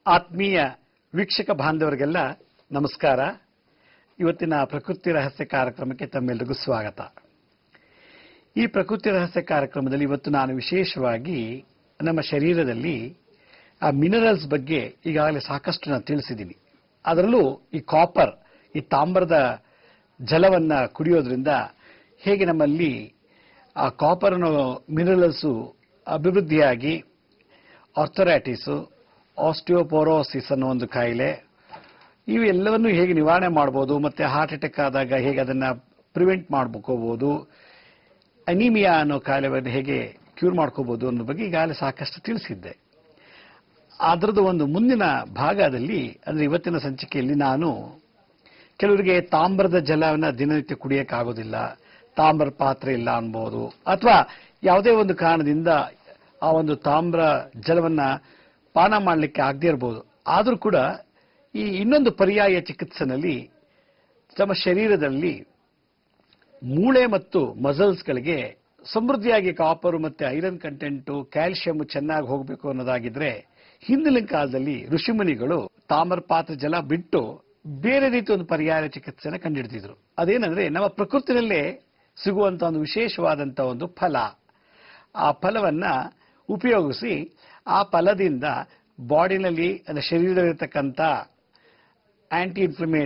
ಆತ್ಮೀಯ ವೀಕ್ಷಕ ಬಾಂಧವರಿಗೆಲ್ಲ ನಮಸ್ಕಾರ. ಇವತ್ತಿನ ಪ್ರಕೃತಿ ರಹಸ್ಯ ಕಾರ್ಯಕ್ರಮಕ್ಕೆ ತಮ್ಮೆಲ್ಲರಿಗೂ ಸ್ವಾಗತ. ಈ ಪ್ರಕೃತಿ ರಹಸ್ಯ ಕಾರ್ಯಕ್ರಮದಲ್ಲಿ ಇವತ್ತು ನಾನು ವಿಶೇಷವಾಗಿ ನಮ್ಮ ಶರೀರದಲ್ಲಿ ಆ ಮಿನರಲ್ಸ್ ಬಗ್ಗೆ ಈಗಾಗಲೇ ಸಾಕಷ್ಟು ನಾನು ತಿಳಿಸಿದ್ದೀನಿ. ಅದರಲ್ಲೂ ಈ ಕಾಪರ್, ಈ ತಾಮ್ರದ ಜಲವನ್ನು ಕುಡಿಯೋದ್ರಿಂದ ಹೇಗೆ ನಮ್ಮಲ್ಲಿ ಆ ಕಾಪರ್ ಮಿನರಲ್ಸು ಅಭಿವೃದ್ಧಿಯಾಗಿ ಆರ್ಥರೈಟಿಸು, ಆಸ್ಟಿಯೋಪೋರೋಸಿಸ್ ಅನ್ನೋ ಒಂದು ಕಾಯಿಲೆ, ಇವೆಲ್ಲವನ್ನು ಹೇಗೆ ನಿವಾರಣೆ ಮಾಡ್ಬೋದು, ಮತ್ತೆ ಹಾರ್ಟ್ ಅಟ್ಯಾಕ್ ಆದಾಗ ಹೇಗೆ ಅದನ್ನು ಪ್ರಿವೆಂಟ್ ಮಾಡ್ಕೋಬಹುದು, ಅನಿಮಿಯಾ ಅನ್ನೋ ಕಾಯಿಲೆಯನ್ನು ಹೇಗೆ ಕ್ಯೂರ್ ಮಾಡ್ಕೋಬಹುದು ಅನ್ನೋ ಬಗ್ಗೆ ಈಗಾಗಲೇ ಸಾಕಷ್ಟು ತಿಳಿಸಿದ್ದೆ. ಅದರದ್ದು ಒಂದು ಮುಂದಿನ ಭಾಗದಲ್ಲಿ, ಅಂದರೆ ಇವತ್ತಿನ ಸಂಚಿಕೆಯಲ್ಲಿ ನಾನು ಕೆಲವರಿಗೆ ತಾಮ್ರದ ಜಲವನ್ನು ದಿನನಿತ್ಯ ಕುಡಿಯೋಕ್ಕಾಗೋದಿಲ್ಲ, ತಾಮ್ರ ಪಾತ್ರೆ ಇಲ್ಲ ಅನ್ಬೋದು, ಅಥವಾ ಯಾವುದೇ ಒಂದು ಕಾರಣದಿಂದ ಆ ಒಂದು ತಾಮ್ರ ಜಲವನ್ನು ಪಾನ ಮಾಡಲಿಕ್ಕೆ ಆಗದೇ ಇರಬಹುದು. ಆದರೂ ಕೂಡ ಈ ಇನ್ನೊಂದು ಪರ್ಯಾಯ ಚಿಕಿತ್ಸೆನಲ್ಲಿ ತಮ್ಮ ಶರೀರದಲ್ಲಿ ಮೂಳೆ ಮತ್ತು ಮಸಲ್ಸ್ಗಳಿಗೆ ಸಮೃದ್ಧಿಯಾಗಿ ಕಾಪರು ಮತ್ತು ಐರನ್ ಕಂಟೆಂಟು, ಕ್ಯಾಲ್ಸಿಯಂ ಚೆನ್ನಾಗಿ ಹೋಗಬೇಕು ಅನ್ನೋದಾಗಿದ್ರೆ ಹಿಂದಿನ ಕಾಲದಲ್ಲಿ ಋಷಿಮುನಿಗಳು ತಾಮ್ರ ಪಾತ್ರೆ ಜಲ ಬಿಟ್ಟು ಬೇರೆ ರೀತಿ ಒಂದು ಪರ್ಯಾಯ ಚಿಕಿತ್ಸೆನ ಕಂಡುಹಿಡಿದಿದ್ರು. ಅದೇನಂದ್ರೆ ನಮ್ಮ ಪ್ರಕೃತಿನಲ್ಲೇ ಸಿಗುವಂತ ಒಂದು ವಿಶೇಷವಾದಂತ ಒಂದು ಫಲ. ಆ ಫಲವನ್ನ ಉಪಯೋಗಿಸಿ ಆ ಫಲದಿಂದ ಬಾಡಿನಲ್ಲಿ ಶರೀರದಲ್ಲಿರ್ತಕ್ಕಂಥ ಆಂಟಿ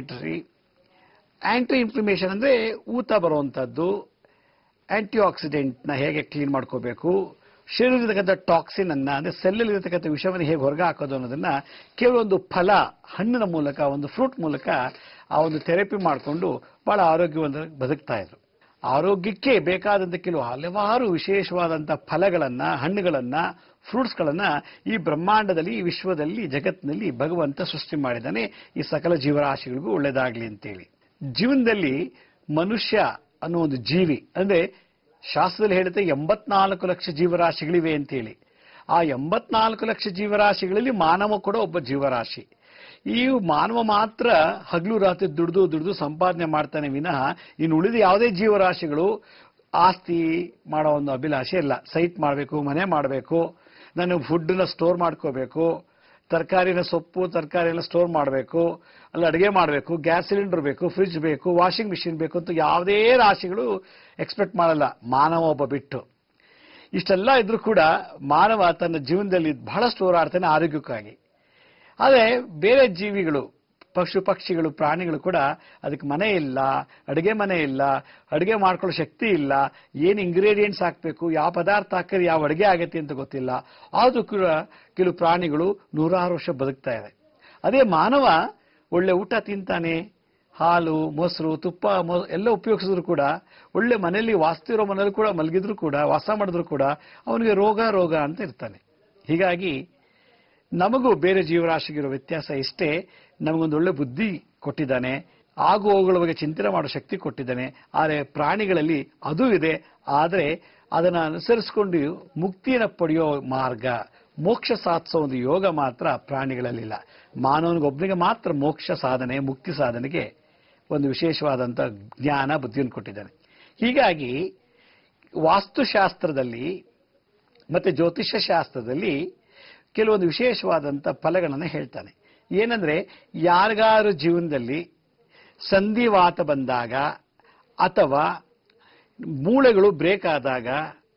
ಇನ್ಫ್ಲಮೇಷನ್ ಅಂದ್ರೆ ಊತ ಬರುವಂಥದ್ದು, ಆಂಟಿ ಆಕ್ಸಿಡೆಂಟ್ನ ಹೇಗೆ ಕ್ಲೀನ್ ಮಾಡ್ಕೋಬೇಕು, ಶರೀರದಲ್ಲಿರ್ತಕ್ಕಂಥ ಟಾಕ್ಸಿನ್ ಅನ್ನ ಅಂದ್ರೆ ಸೆಲ್ಲಲ್ಲಿ ಇರತಕ್ಕಂಥ ವಿಷವನ್ನು ಹೇಗೆ ಹೊರಗೆ ಹಾಕೋದು ಅನ್ನೋದನ್ನ ಕೇವಲ ಒಂದು ಫಲ, ಹಣ್ಣಿನ ಮೂಲಕ, ಒಂದು ಫ್ರೂಟ್ ಮೂಲಕ ಆ ಒಂದು ಥೆರಪಿ ಮಾಡಿಕೊಂಡು ಬಹಳ ಆರೋಗ್ಯವಂತ ಬದುಕ್ತಾ ಇದ್ರು. ಆರೋಗ್ಯಕ್ಕೆ ಬೇಕಾದಂತ ಕೆಲವು ಹಲವಾರು ವಿಶೇಷವಾದಂಥ ಫಲಗಳನ್ನ, ಹಣ್ಣುಗಳನ್ನ, ಫ್ರೂಟ್ಸ್ಗಳನ್ನ ಈ ಬ್ರಹ್ಮಾಂಡದಲ್ಲಿ, ಈ ವಿಶ್ವದಲ್ಲಿ, ಜಗತ್ತಿನಲ್ಲಿ ಭಗವಂತ ಸೃಷ್ಟಿ ಮಾಡಿದ್ದಾನೆ. ಈ ಸಕಲ ಜೀವರಾಶಿಗಳಿಗೂ ಒಳ್ಳೇದಾಗ್ಲಿ ಅಂತೇಳಿ. ಜೀವನದಲ್ಲಿ ಮನುಷ್ಯ ಅನ್ನೋ ಒಂದು ಜೀವಿ, ಅಂದ್ರೆ ಶಾಸ್ತ್ರದಲ್ಲಿ ಹೇಳುತ್ತೆ 84 ಲಕ್ಷ ಜೀವರಾಶಿಗಳಿವೆ ಅಂತೇಳಿ. ಆ 84 ಲಕ್ಷ ಜೀವರಾಶಿಗಳಲ್ಲಿ ಮಾನವ ಕೂಡ ಒಬ್ಬ ಜೀವರಾಶಿ. ಈ ಮಾನವ ಮಾತ್ರ ಹಗಲು ರಾತ್ರಿ ದುಡಿದು ಸಂಪಾದನೆ ಮಾಡ್ತಾನೆ ವಿನಃ ಇನ್ನು ಉಳಿದ ಯಾವುದೇ ಜೀವರಾಶಿಗಳು ಆಸ್ತಿ ಮಾಡೋ ಒಂದು ಅಭಿಲಾಷೆ ಇಲ್ಲ. ಸೈಟ್ ಮಾಡಬೇಕು, ಮನೆ ಮಾಡಬೇಕು, ನಾನು ಫುಡ್ನ ಸ್ಟೋರ್ ಮಾಡ್ಕೋಬೇಕು, ತರಕಾರಿನ ಸೊಪ್ಪು ತರಕಾರಿನ ಸ್ಟೋರ್ ಮಾಡಬೇಕು, ಅಲ್ಲಿ ಅಡುಗೆ ಮಾಡಬೇಕು, ಗ್ಯಾಸ್ ಸಿಲಿಂಡರ್ ಬೇಕು, ಫ್ರಿಡ್ಜ್ ಬೇಕು, ವಾಷಿಂಗ್ ಮಿಷಿನ್ ಬೇಕು ಅಂತ ಯಾವುದೇ ರಾಶಿಗಳು ಎಕ್ಸ್ಪೆಕ್ಟ್ ಮಾಡಲ್ಲ, ಮಾನವ ಒಬ್ಬ ಬಿಟ್ಟು. ಇಷ್ಟೆಲ್ಲ ಇದ್ರೂ ಕೂಡ ಮಾನವ ತನ್ನ ಜೀವನದಲ್ಲಿ ಬಹಳಷ್ಟು ಹೋರಾಡ್ತಾನೆ ಆರೋಗ್ಯಕ್ಕಾಗಿ. ಆದರೆ ಬೇರೆ ಜೀವಿಗಳು, ಪಕ್ಷಿಗಳು, ಪ್ರಾಣಿಗಳು ಕೂಡ ಅದಕ್ಕೆ ಮನೆ ಇಲ್ಲ, ಅಡುಗೆ ಮನೆ ಇಲ್ಲ, ಅಡುಗೆ ಮಾಡ್ಕೊಳ್ಳೋ ಶಕ್ತಿ ಇಲ್ಲ, ಏನು ಇಂಗ್ರೀಡಿಯೆಂಟ್ಸ್ ಹಾಕಬೇಕು, ಯಾವ ಪದಾರ್ಥ ಹಾಕಿದ್ರೆ ಯಾವ ಅಡುಗೆ ಆಗತ್ತೆ ಅಂತ ಗೊತ್ತಿಲ್ಲ. ಆದರೂ ಕೂಡ ಕೆಲವು ಪ್ರಾಣಿಗಳು 100 ವರ್ಷ ಬದುಕ್ತಾ ಇದೆ. ಅದೇ ಮಾನವ ಒಳ್ಳೆ ಊಟ ತಿಂತಾನೆ, ಹಾಲು, ಮೊಸರು, ತುಪ್ಪ ಎಲ್ಲ ಉಪಯೋಗಿಸಿದ್ರು ಕೂಡ, ಒಳ್ಳೆ ಮನೆಯಲ್ಲಿ ವಾಸ್ತಿರೋ ಮನೇಲಿ ಕೂಡ ಮಲಗಿದ್ರು ಕೂಡ, ವಾಸ ಮಾಡಿದ್ರು ಕೂಡ ಅವನಿಗೆ ರೋಗ ಅಂತ ಇರ್ತಾನೆ. ಹೀಗಾಗಿ ನಮಗೂ ಬೇರೆ ಜೀವರಾಶಿಗಿರೋ ವ್ಯತ್ಯಾಸ ಇಷ್ಟೇ, ನಮಗೊಂದು ಒಳ್ಳೆ ಬುದ್ಧಿ ಕೊಟ್ಟಿದ್ದಾನೆ, ಆಗು ಹೋಗುಗಳ ಬಗ್ಗೆ ಚಿಂತನೆ ಮಾಡೋ ಶಕ್ತಿ ಕೊಟ್ಟಿದ್ದಾನೆ. ಆದರೆ ಪ್ರಾಣಿಗಳಲ್ಲಿ ಅದೂ ಇದೆ, ಆದರೆ ಅದನ್ನು ಅನುಸರಿಸಿಕೊಂಡು ಮುಕ್ತಿಯನ್ನು ಪಡೆಯೋ ಮಾರ್ಗ, ಮೋಕ್ಷ ಸಾಧಿಸೋ ಒಂದು ಯೋಗ ಮಾತ್ರ ಪ್ರಾಣಿಗಳಲ್ಲಿಲ್ಲ. ಮಾನವನಿಗೊಬ್ಬನಿಗೆ ಮಾತ್ರ ಮೋಕ್ಷ ಸಾಧನೆ, ಮುಕ್ತಿ ಸಾಧನೆಗೆ ಒಂದು ವಿಶೇಷವಾದಂಥ ಜ್ಞಾನ, ಬುದ್ಧಿಯನ್ನು ಕೊಟ್ಟಿದ್ದಾನೆ. ಹೀಗಾಗಿ ವಾಸ್ತುಶಾಸ್ತ್ರದಲ್ಲಿ ಮತ್ತೆ ಜ್ಯೋತಿಷ್ಯ ಶಾಸ್ತ್ರದಲ್ಲಿ ಕೆಲವೊಂದು ವಿಶೇಷವಾದಂಥ ಫಲಗಳನ್ನು ಹೇಳ್ತಾನೆ. ಏನಂದ್ರೆ, ಯಾರಿಗಾರು ಜೀವನದಲ್ಲಿ ಸಂಧಿವಾತ ಬಂದಾಗ, ಅಥವಾ ಮೂಳೆಗಳು ಬ್ರೇಕ್ ಆದಾಗ,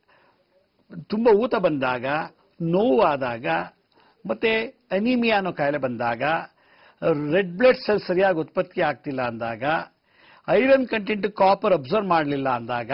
ತುಂಬಾ ಊತ ಬಂದಾಗ, ನೋವಾದಾಗ, ಮತ್ತೆ ಅನಿಮಿಯಾ ಅನ್ನೋ ಕಾಯಿಲೆ ಬಂದಾಗ, ರೆಡ್ ಬ್ಲಡ್ ಸೆಲ್ ಸರಿಯಾಗಿ ಉತ್ಪತ್ತಿ ಆಗ್ತಿಲ್ಲ ಅಂದಾಗ, ಐರನ್ ಕಂಟೆಂಟ್ ಕಾಪರ್ ಅಬ್ಸರ್ವ್ ಮಾಡಲಿಲ್ಲ ಅಂದಾಗ,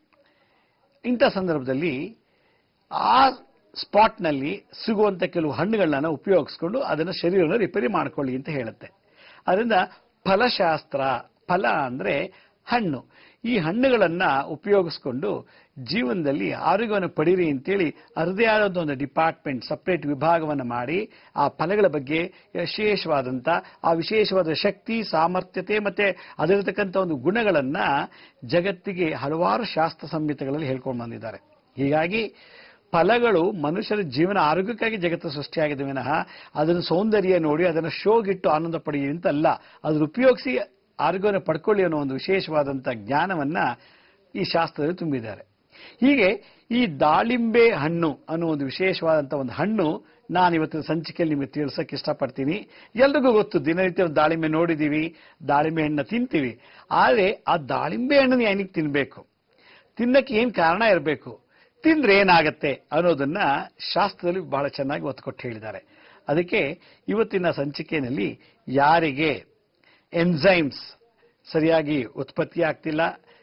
ಇಂಥ ಸಂದರ್ಭದಲ್ಲಿ ಆ ಸ್ಪಾಟ್ನಲ್ಲಿ ಸಿಗುವಂತ ಕೆಲವು ಹಣ್ಣುಗಳನ್ನ ಉಪಯೋಗಿಸ್ಕೊಂಡು ಅದನ್ನು ಶರೀರವನ್ನು ರಿಪೇರಿ ಮಾಡ್ಕೊಳ್ಳಿ ಅಂತ ಹೇಳುತ್ತೆ. ಅದರಿಂದ ಫಲಶಾಸ್ತ್ರ, ಫಲ ಅಂದ್ರೆ ಹಣ್ಣು, ಈ ಹಣ್ಣುಗಳನ್ನ ಉಪಯೋಗಿಸ್ಕೊಂಡು ಜೀವನದಲ್ಲಿ ಆರೋಗ್ಯವನ್ನು ಪಡೀರಿ ಅಂತೇಳಿ ಅದರದೇ ಆದಂಥ ಒಂದು ಡಿಪಾರ್ಟ್ಮೆಂಟ್, ಸಪರೇಟ್ ವಿಭಾಗವನ್ನು ಮಾಡಿ ಆ ಫಲಗಳ ಬಗ್ಗೆ ವಿಶೇಷವಾದಂಥ ಆ ವಿಶೇಷವಾದ ಶಕ್ತಿ, ಸಾಮರ್ಥ್ಯತೆ ಮತ್ತೆ ಅದರತಕ್ಕಂಥ ಒಂದು ಗುಣಗಳನ್ನ ಜಗತ್ತಿಗೆ ಹಲವಾರು ಶಾಸ್ತ್ರ ಸಂಹಿತೆಗಳಲ್ಲಿ ಹೇಳ್ಕೊಂಡು ಬಂದಿದ್ದಾರೆ. ಹೀಗಾಗಿ ಫಲಗಳು ಮನುಷ್ಯರ ಜೀವನ ಆರೋಗ್ಯಕ್ಕಾಗಿ ಜಗತ್ತು ಸೃಷ್ಟಿಯಾಗಿದೆ ವಿನಃ ಅದನ್ನು ಸೌಂದರ್ಯ ನೋಡಿ ಅದನ್ನು ಶೋಗಿಟ್ಟು ಆನಂದ ಪಡೆಯಿ ಅಂತಲ್ಲ, ಅದನ್ನು ಉಪಯೋಗಿಸಿ ಆರೋಗ್ಯವನ್ನು ಪಡ್ಕೊಳ್ಳಿ ಅನ್ನೋ ಒಂದು ವಿಶೇಷವಾದಂಥ ಜ್ಞಾನವನ್ನ ಈ ಶಾಸ್ತ್ರದಲ್ಲಿ ತುಂಬಿದ್ದಾರೆ. ಹೀಗೆ ಈ ದಾಳಿಂಬೆ ಹಣ್ಣು ಅನ್ನೋ ಒಂದು ವಿಶೇಷವಾದಂತಹ ಒಂದು ಹಣ್ಣು ನಾನು ಇವತ್ತಿನ ಸಂಚಿಕೆಯಲ್ಲಿ ನಿಮಗೆ ತಿಳಿಸಕ್ಕೆ ಇಷ್ಟಪಡ್ತೀನಿ. ಎಲ್ರಿಗೂ ಗೊತ್ತು, ದಿನನಿತ್ಯ ದಾಳಿಂಬೆ ನೋಡಿದೀವಿ, ದಾಳಿಂಬೆ ಹಣ್ಣು ತಿಂತೀವಿ. ಆದರೆ ಆ ದಾಳಿಂಬೆ ಹಣ್ಣನ್ನು ಏನಕ್ಕೆ ತಿನ್ಬೇಕು, ತಿನ್ನಕ್ಕೆ ಏನ್ ಕಾರಣ ಇರಬೇಕು, ತಿಂದ್ರೆ ಏನಾಗತ್ತೆ ಅನ್ನೋದನ್ನ ಶಾಸ್ತ್ರದಲ್ಲಿ ಬಹಳ ಚೆನ್ನಾಗಿ ಒತ್ತು ಕೊಟ್ಟು ಹೇಳಿದ್ದಾರೆ. ಅದಕ್ಕೆ ಇವತ್ತಿನ ಸಂಚಿಕೆಯಲ್ಲಿ ಯಾರಿಗೆ ಎನ್ಸೈಮ್ಸ್ ಸರಿಯಾಗಿ ಉತ್ಪತ್ತಿ ಆಗ್ತಿಲ್ಲ,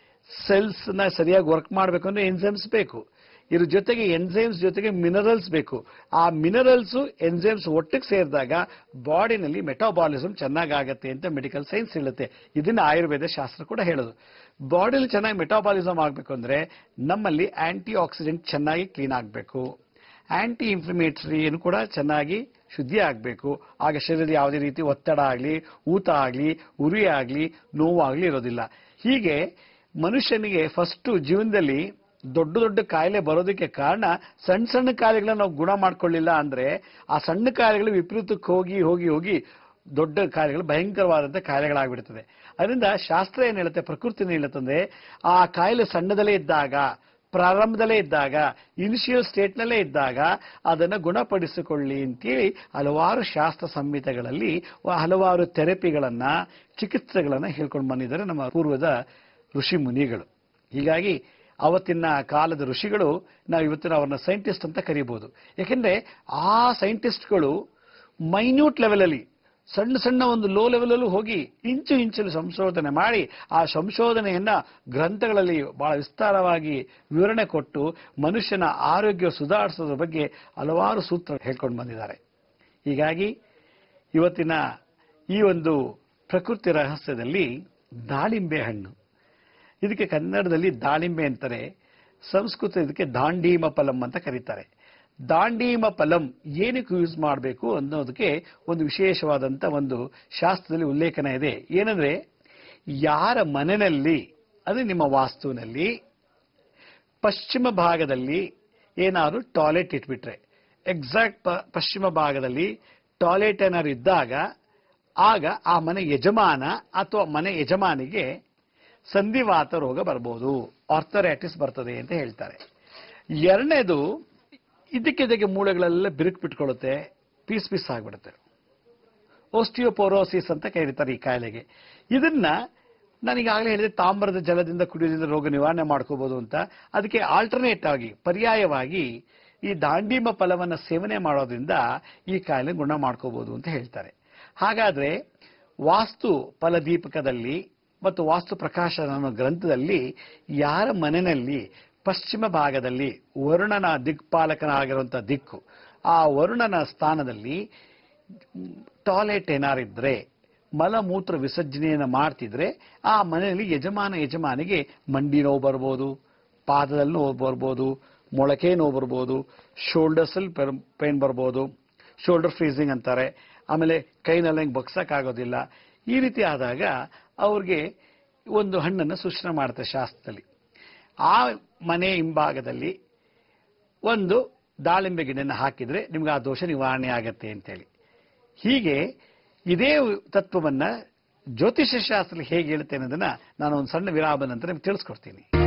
ಸೆಲ್ಸ್ ನ ಸರಿಯಾಗಿ ವರ್ಕ್ ಮಾಡಬೇಕು ಅಂದ್ರೆ ಎನ್ಸೈಮ್ಸ್ ಬೇಕು, ಇದ್ರ ಜೊತೆಗೆ ಎನ್ಸೈಮ್ಸ್ ಜೊತೆಗೆ ಮಿನರಲ್ಸ್ ಬೇಕು. ಆ ಮಿನರಲ್ಸ್ ಎನ್ಸೈಮ್ಸ್ ಒಟ್ಟಿಗೆ ಸೇರಿದಾಗ ಬಾಡಿನಲ್ಲಿ ಮೆಟಾಬಾಲಿಸಮ್ ಚೆನ್ನಾಗತ್ತೆ ಅಂತ ಮೆಡಿಕಲ್ ಸೈನ್ಸ್ ಹೇಳುತ್ತೆ. ಇದನ್ನ ಆಯುರ್ವೇದ ಶಾಸ್ತ್ರ ಕೂಡ ಹೇಳೋದು. ಬಾಡಿಲಿ ಚೆನ್ನಾಗಿ ಮೆಟಾಬಾಲಿಸಮ್ ಆಗಬೇಕು ಅಂದ್ರೆ ನಮ್ಮಲ್ಲಿ ಆಂಟಿ ಆಕ್ಸಿಡೆಂಟ್ ಚೆನ್ನಾಗಿ ಕ್ಲೀನ್ ಆಗಬೇಕು, ಆಂಟಿ ಇನ್ಫ್ಲಮೇಟರಿ ಕೂಡ ಚೆನ್ನಾಗಿ ಶುದ್ಧಿ ಆಗಬೇಕು. ಆಗ ಶರೀರದ ಯಾವುದೇ ರೀತಿ ಒತ್ತಡ ಆಗಲಿ, ಊತ ಆಗಲಿ, ಉರಿ ಆಗಲಿ, ನೋವಾಗಲಿ ಇರೋದಿಲ್ಲ. ಹೀಗೆ ಮನುಷ್ಯನಿಗೆ ಫಸ್ಟ್ ಜೀವನದಲ್ಲಿ ದೊಡ್ಡ ದೊಡ್ಡ ಕಾಯಿಲೆ ಬರೋದಕ್ಕೆ ಕಾರಣ ಸಣ್ಣ ಸಣ್ಣ ಕಾಯಿಲೆಗಳನ್ನ ನಾವು ಗುಣ ಮಾಡ್ಕೊಳ್ಳಿಲ್ಲ ಅಂದ್ರೆ ಆ ಸಣ್ಣ ಕಾಯಿಲೆಗಳು ವಿಪರೀತಕ್ಕೆ ಹೋಗಿ ಹೋಗಿ ಹೋಗಿ ದೊಡ್ಡ ಕಾಯಿಲೆಗಳು ಭಯಂಕರವಾದಂತಹ ಕಾಯಿಲೆಗಳಾಗ್ಬಿಡ್ತದೆ. ಅದರಿಂದ ಶಾಸ್ತ್ರ ಏನ್ ಹೇಳುತ್ತೆ, ಪ್ರಕೃತಿ ಏನ್ ಹೇಳುತ್ತಂದ್ರೆ ಆ ಕಾಯಿಲೆ ಸಣ್ಣದಲ್ಲೇ ಇದ್ದಾಗ, ಪ್ರಾರಂಭದಲ್ಲೇ ಇದ್ದಾಗ, ಇನಿಷಿಯಲ್ ಸ್ಟೇಟ್ನಲ್ಲೇ ಇದ್ದಾಗ ಅದನ್ನು ಗುಣಪಡಿಸಿಕೊಳ್ಳಿ ಅಂತೇಳಿ ಹಲವಾರು ಶಾಸ್ತ್ರ ಸಂಹಿತೆಗಳಲ್ಲಿ ಹಲವಾರು ಥೆರಪಿಗಳನ್ನ, ಚಿಕಿತ್ಸೆಗಳನ್ನ ಹೇಳ್ಕೊಂಡು ಬಂದಿದ್ದಾರೆ ನಮ್ಮ ಪೂರ್ವದ ಋಷಿ ಮುನಿಗಳು. ಹೀಗಾಗಿ ಅವತ್ತಿನ ಕಾಲದ ಋಷಿಗಳು ನಾವು ಇವತ್ತಿನ ಅವ್ರನ್ನ ಸೈಂಟಿಸ್ಟ್ ಅಂತ ಕರೀಬಹುದು. ಯಾಕೆಂದ್ರೆ ಆ ಸೈಂಟಿಸ್ಟ್ಗಳು ಮೈನ್ಯೂಟ್ ಲೆವೆಲಲ್ಲಿ, ಸಣ್ಣ ಸಣ್ಣ ಒಂದು ಲೋ ಲೆವೆಲಲ್ಲೂ ಹೋಗಿ ಇಂಚು ಇಂಚಲ್ಲಿ ಸಂಶೋಧನೆ ಮಾಡಿ ಆ ಸಂಶೋಧನೆಯನ್ನ ಗ್ರಂಥಗಳಲ್ಲಿ ಬಹಳ ವಿಸ್ತಾರವಾಗಿ ವಿವರಣೆ ಕೊಟ್ಟು ಮನುಷ್ಯನ ಆರೋಗ್ಯ ಸುಧಾರಿಸೋದ್ರ ಬಗ್ಗೆ ಹಲವಾರು ಸೂತ್ರ ಹೇಳ್ಕೊಂಡು ಬಂದಿದ್ದಾರೆ. ಹೀಗಾಗಿ ಇವತ್ತಿನ ಈ ಒಂದು ಪ್ರಕೃತಿ ರಹಸ್ಯದಲ್ಲಿ ದಾಳಿಂಬೆ ಹಣ್ಣು, ಇದಕ್ಕೆ ಕನ್ನಡದಲ್ಲಿ ದಾಳಿಂಬೆ ಅಂತಾರೆ, ಸಂಸ್ಕೃತ ಇದಕ್ಕೆ ದಾಂಡೀಮ ಫಲಂ ಅಂತ ಕರೀತಾರೆ. ದಾಂಡೀಮ ಫಲಂ ಏನಕ್ಕೆ ಯೂಸ್ ಮಾಡಬೇಕು ಅನ್ನೋದಕ್ಕೆ ಒಂದು ವಿಶೇಷವಾದಂತ ಒಂದು ಶಾಸ್ತ್ರದಲ್ಲಿ ಉಲ್ಲೇಖನ ಇದೆ. ಏನಂದ್ರೆ, ಯಾರ ಮನೆಯಲ್ಲಿ ಅಂದ್ರೆ ನಿಮ್ಮ ವಾಸ್ತುವಿನಲ್ಲಿ ಪಶ್ಚಿಮ ಭಾಗದಲ್ಲಿ ಏನಾದ್ರು ಟಾಯ್ಲೆಟ್ ಇಟ್ಬಿಟ್ರೆ, ಎಕ್ಸಾಕ್ಟ್ ಪಶ್ಚಿಮ ಭಾಗದಲ್ಲಿ ಟಾಯ್ಲೆಟ್ ಏನಾದ್ರು ಇದ್ದಾಗ ಆಗ ಆ ಮನೆ ಯಜಮಾನ ಅಥವಾ ಮನೆ ಯಜಮಾನಿಗೆ ಸಂಧಿವಾತ ರೋಗ ಬರ್ಬೋದು, ಆರ್ಥರೈಟಿಸ್ ಬರ್ತದೆ ಅಂತ ಹೇಳ್ತಾರೆ. ಎರಡನೇದು, ಇದಕ್ಕೆ ಮೂಳೆಗಳೆಲ್ಲ ಬಿರುಕು ಬಿಟ್ಕೊಳ್ಳುತ್ತೆ, ಪೀಸ್ ಪೀಸ್ ಆಗ್ಬಿಡುತ್ತೆ, ಓಸ್ಟಿಯೋಪೋರೋಸಿಸ್ ಅಂತ ಕರೀತಾರೆ ಈ ಕಾಯಿಲೆಗೆ. ಇದನ್ನ ನಾನೀಗಾಗಲೇ ಹೇಳಿದೆ, ತಾಮ್ರದ ಜಲದಿಂದ ಕುಡಿಯೋದ್ರಿಂದ ರೋಗ ನಿವಾರಣೆ ಮಾಡ್ಕೋಬಹುದು ಅಂತ. ಅದಕ್ಕೆ ಆಲ್ಟರ್ನೇಟ್ ಆಗಿ, ಪರ್ಯಾಯವಾಗಿ ಈ ದಾಂಡೀಮ ಫಲವನ್ನ ಸೇವನೆ ಮಾಡೋದ್ರಿಂದ ಈ ಕಾಯಿಲೆ ಗುಣ ಮಾಡ್ಕೋಬಹುದು ಅಂತ ಹೇಳ್ತಾರೆ. ಹಾಗಾದ್ರೆ ವಾಸ್ತು ಫಲದೀಪಕದಲ್ಲಿ ಮತ್ತು ವಾಸ್ತು ಪ್ರಕಾಶ ಅನ್ನೋ ಗ್ರಂಥದಲ್ಲಿ ಯಾರ ಮನೆಯಲ್ಲಿ ಪಶ್ಚಿಮ ಭಾಗದಲ್ಲಿ ವರುಣನ ದಿಕ್ಪಾಲಕನಾಗಿರುವಂತಹ ದಿಕ್ಕು, ಆ ವರುಣನ ಸ್ಥಾನದಲ್ಲಿ ಟಾಯ್ಲೆಟ್ ಏನಾರಿದ್ರೆ, ಮಲಮೂತ್ರ ವಿಸರ್ಜನೆಯನ್ನು ಮಾಡ್ತಿದ್ರೆ ಆ ಮನೆಯಲ್ಲಿ ಯಜಮಾನಿಗೆ ಮಂಡಿ ನೋವು ಬರ್ಬೋದು, ಪಾದದಲ್ಲಿ ನೋವು ಬರ್ಬೋದು, ಮೊಳಕೆ ನೋವು ಬರ್ಬೋದು, ಶೋಲ್ಡರ್ಸ್ ಅಲ್ಲಿ ಪೇನ್ ಬರ್ಬೋದು, ಶೋಲ್ಡರ್ ಫ್ರೀಸಿಂಗ್ ಅಂತಾರೆ. ಆಮೇಲೆ ಕೈನಲ್ಲಿ ಹಿಂಗೆ ಬಗ್ಸಕ್ಕಾಗೋದಿಲ್ಲ. ಈ ರೀತಿ ಆದಾಗ ಅವ್ರಿಗೆ ಒಂದು ಹಣ್ಣನ್ನು ಸೂಚನೆ ಮಾಡುತ್ತೆ ಶಾಸ್ತ್ರದಲ್ಲಿ. ಆ ಮನೆ ಹಿಂಭಾಗದಲ್ಲಿ ಒಂದು ದಾಳಿಂಬೆ ಗಿಡನ ಹಾಕಿದ್ರೆ ನಿಮ್ಗೆ ಆ ದೋಷ ನಿವಾರಣೆ ಆಗತ್ತೆ ಅಂತೇಳಿ. ಹೀಗೆ ಇದೇ ತತ್ವವನ್ನ ಜ್ಯೋತಿಷ್ಯ ಶಾಸ್ತ್ರ ಹೇಗೆ ಹೇಳುತ್ತೆ ಅನ್ನೋದನ್ನ ನಾನು ಒಂದು ಸಣ್ಣ ವಿರಾಮದ ನಂತರ ನಿಮ್ಗೆ ತಿಳಿಸ್ಕೊಡ್ತೀನಿ.